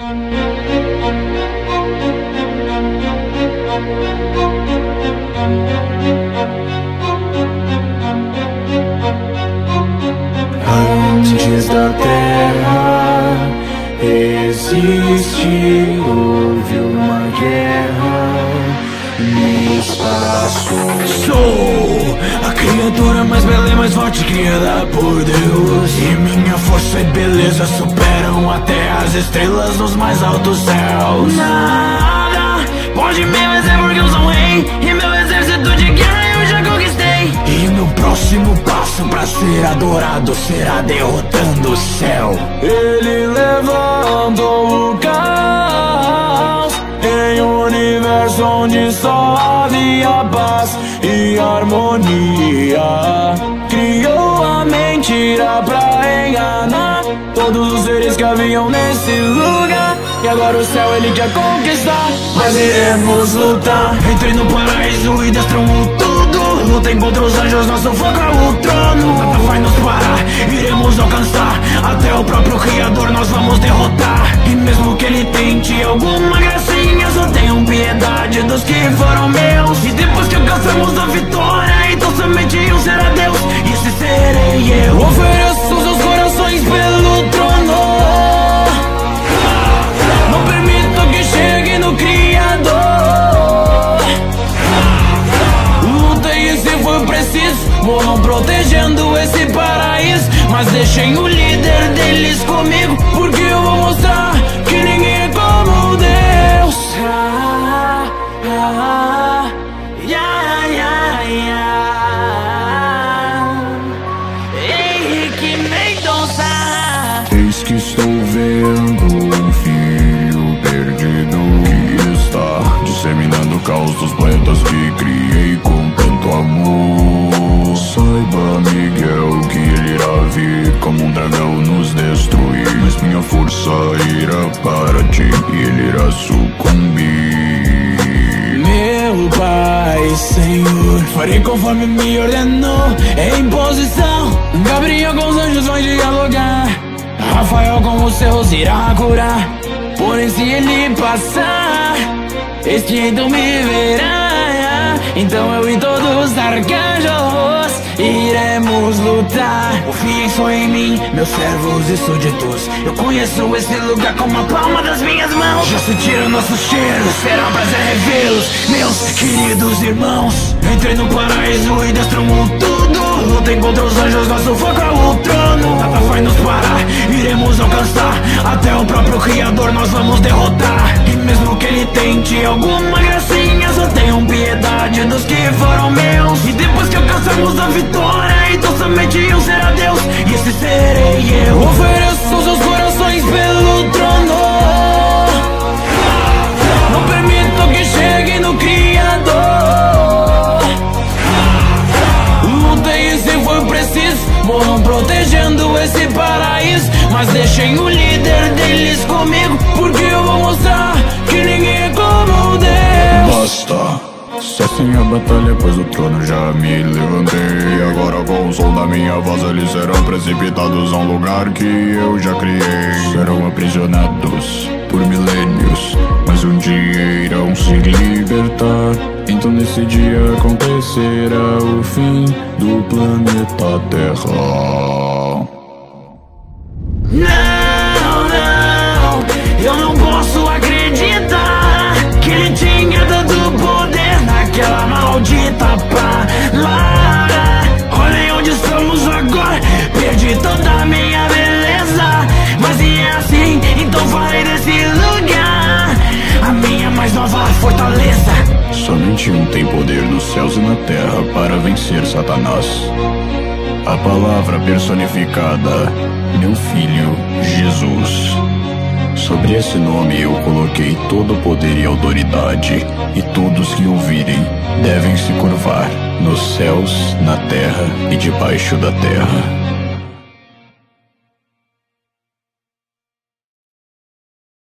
Antes da terra existe, houve uma guerra no espaço. Sou a criatura mais bela e mais forte criada por Deus, e minha força e beleza superam até as estrelas nos mais altos céus. Nada pode me vencer porque eu sou um rei, e meu exército de guerra eu já conquistei. E meu próximo passo pra ser adorado será derrotando o céu. Ele levantou o caos em um universo onde só havia paz e harmonia. Criou a mentira pra enganar todos os seres que haviam nesse lugar. E agora o céu ele quer conquistar, mas iremos lutar. Entrei no paraíso e destruo tudo. Lutem contra os anjos, nosso foco é o trono. Nada vai nos parar, iremos alcançar. Até o próprio Criador nós vamos derrotar. E mesmo que ele tente alguma gracinha, só tenham piedade dos que foram meus. E depois que alcançamos a vitória, então somente um será Deus, e esse serei eu. Ofereço seus corações pelo trono, não permito que chegue no Criador. Lutei e se for preciso, morram protegendo esse paraíso. Mas deixem o líder deles comigo, porque eu vou mostrar que ninguém é como Deus. Eis que estou vendo um filho perdido que está disseminando o caos dos planetas que criei com tanto amor. Saiba, Miguel, que ele irá vir como um dragão nos destruir, mas minha força irá para ti e ele irá sucumbir. Meu Pai, Senhor, farei conforme me ordenou em posição. Gabriel com os anjos vai dialogar, Rafael com os céus irá curar. Porém se ele passar, eis que então me verá. Então eu e todos os arcanjos iremos lutar. Confiem só em mim, meus servos e súditos. Eu conheço esse lugar como a palma das minhas mãos. Já sentiram nossos cheiros, será um prazer revê-los, meus queridos irmãos. Entrei no paraíso e destruo tudo. Lutem contra os anjos, nosso foco é o trono. Nada vai nos parar, iremos alcançar. Até o próprio Criador nós vamos derrotar. E mesmo que ele tente alguma gracinha, só tenham piedade dos que foram meus. E depois que alcançamos a vitória, então somente um será Deus, e esse serei eu. Ofereço seus corações pelo trono, não permito que chegue no Criador. Lutei e se for preciso, morram protegendo esse paraíso. Mas deixem o líder deles comigo, porque eu vou mostrar que ninguém é como Deus. Basta, cessem a batalha, pois o trono já me levantei. Agora com o som da minha voz eles serão precipitados a um lugar que eu já criei. Serão aprisionados por milênios, mas um dia irão se libertar. Então nesse dia acontecerá o fim do planeta Terra. Não, não, eu não posso acreditar que ele tinha tanto poder naquela maldita palavra. Olhem onde estamos agora, perdi toda a minha beleza. Mas se é assim, então farei desse lugar a minha mais nova fortaleza. Somente um tem poder nos céus e na terra para vencer Satanás. A palavra personificada, meu filho Jesus. Sobre esse nome eu coloquei todo o poder e autoridade, e todos que ouvirem devem se curvar, nos céus, na terra e debaixo da terra.